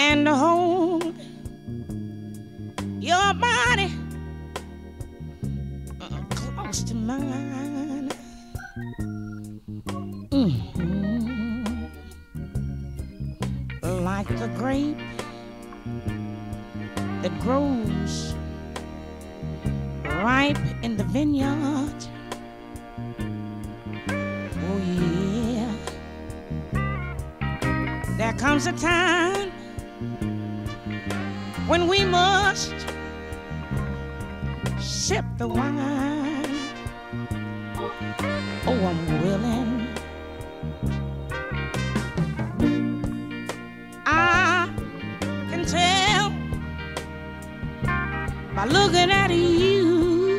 and hold your body close to mine. Like the grape that grows ripe in the vineyard. Oh yeah. There comes a time when we must sip the wine. Oh, I'm willing. I can tell by looking at you.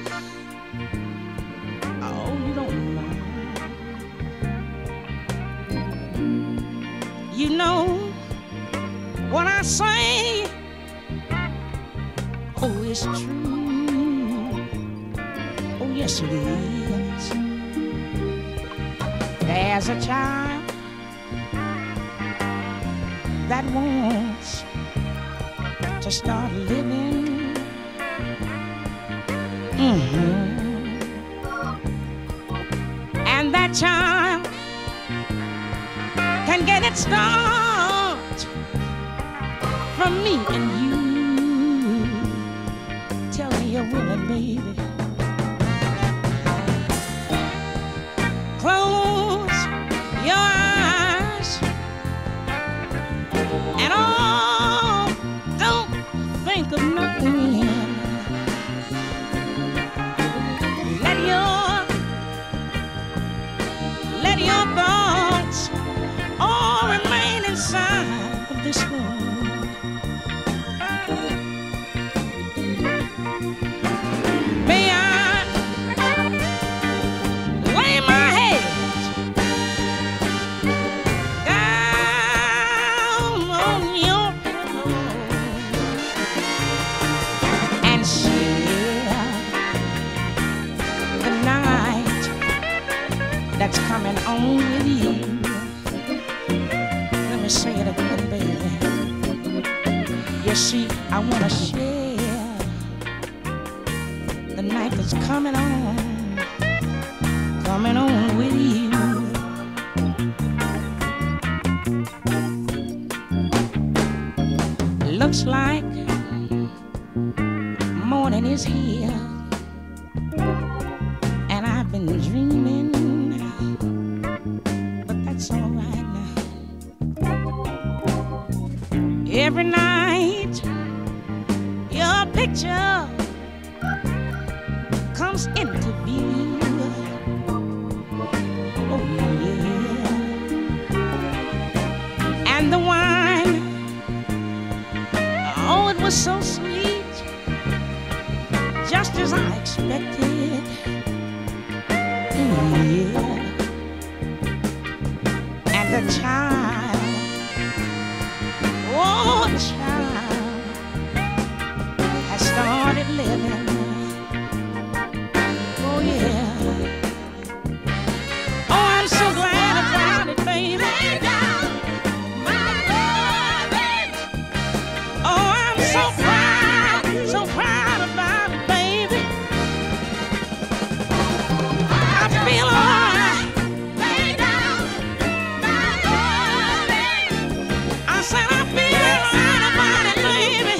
Oh, you don't know. You know what I say. Oh, it's true. Oh, yes, it is. There's a child that wants to start living. And that child can get its start from me and you. Tell me you're willing, baby. Close your eyes and oh, don't think of nothing. Let your thoughts all remain inside of this room. May I lay my head down on your pillow and share the night that's coming on with you. Let me say it again, baby. You see, I wanna share the night that's coming on with you. Looks like morning is here, and I've been dreaming, but that's all right now. Every night your picture comes into view. Oh yeah. And the wine, oh, it was so sweet, just as I expected. Yeah. And the child, oh, the child has started living. Oh yeah. Oh, I'm so glad about it, baby. Lay down my baby. Oh, I'm so proud about it, baby. I feel alright. Lay down my baby. I said I feel alright about it, baby.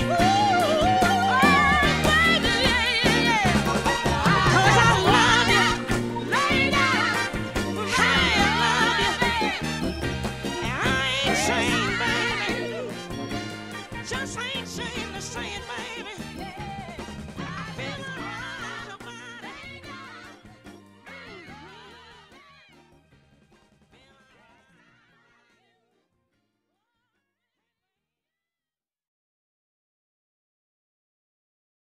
Baby, yeah. 'Cause I love you. Lay down. Hey, I love you. And I ain't ashamed, baby. Just ain't ashamed to say it, baby.